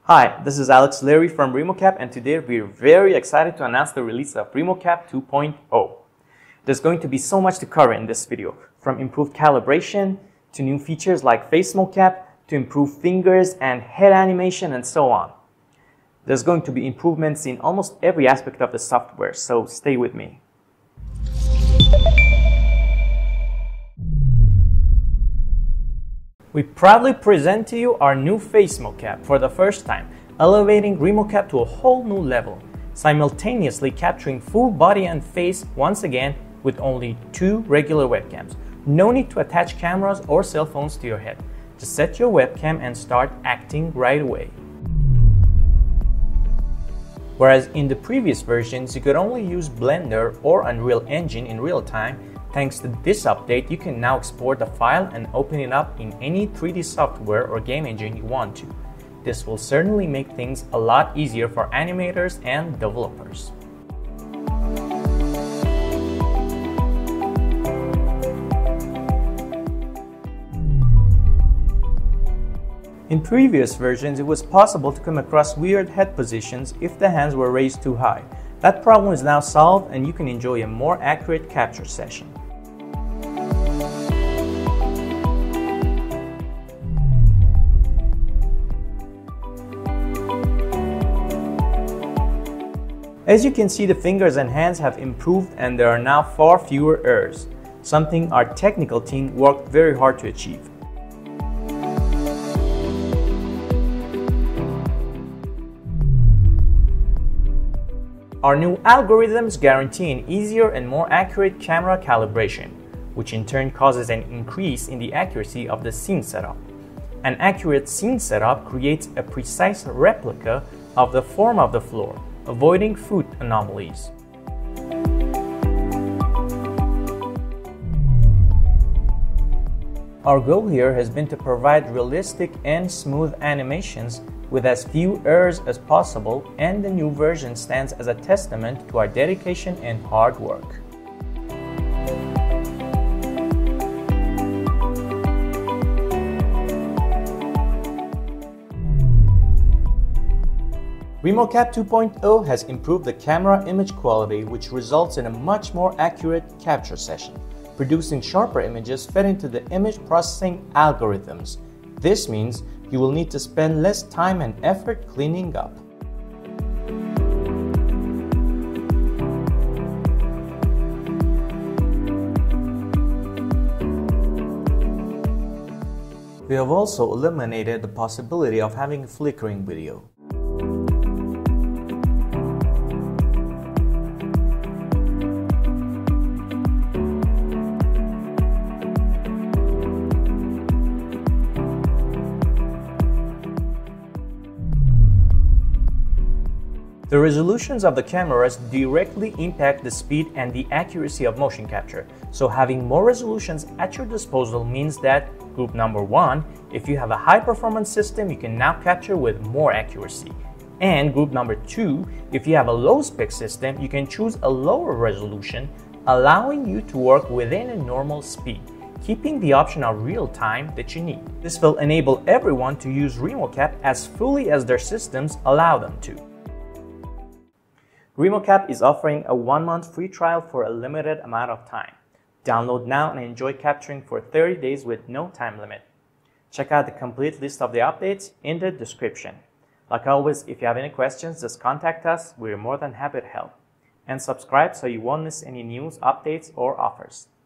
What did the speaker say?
Hi, this is Alex Leary from Remocapp, and today we're very excited to announce the release of Remocapp 2.0. There's going to be so much to cover in this video, from improved calibration to new features like face mocap to improved fingers and head animation and so on. There's going to be improvements in almost every aspect of the software, so stay with me. We proudly present to you our new face mocap for the first time, elevating Remocapp to a whole new level, simultaneously capturing full body and face once again with only 2 regular webcams. No need to attach cameras or cell phones to your head. Just set your webcam and start acting right away. Whereas in the previous versions, you could only use Blender or Unrealengine in real time, thanks to this update, you can now export the file and open it up in any 3D software or game engine you want to. This will certainly make things a lot easier for animators and developers. In previous versions, it was possible to come across weird head positions if the hands were raised too high. That problem is now solved and you can enjoy a more accurate capture session. As you can see, the fingers and hands have improved and there are now far fewer errors, something our technical team worked very hard to achieve. Our new algorithms guarantee an easier and more accurate camera calibration, which in turn causes an increase in the accuracy of the scene setup. An accurate scene setup creates a precise replica of the form of the floor, avoiding foot anomalies. Our goal here has been to provide realistic and smooth animations with as few errors as possible, and the new version stands as a testament to our dedication and hard work. Remocapp 2.0 has improved the camera image quality, which results in a much more accurate capture session, producing sharper images fed into the image processing algorithms. This means you will need to spend less time and effort cleaning up. We have also eliminated the possibility of having a flickering video. The resolutions of the cameras directly impact the speed and the accuracy of motion capture, so having more resolutions at your disposal means that group number 1, if you have a high-performance system, you can now capture with more accuracy. And group number 2, if you have a low-spec system, you can choose a lower resolution, allowing you to work within a normal speed, keeping the option of real-time that you need. This will enable everyone to use Remocapp as fully as their systems allow them to. Remocapp is offering a 1-month free trial for a limited amount of time. Download now and enjoy capturing for 30 days with no time limit. Check out the complete list of the updates in the description. Like always, if you have any questions, just contact us. We're more than happy to help. And subscribe so you won't miss any news, updates, or offers.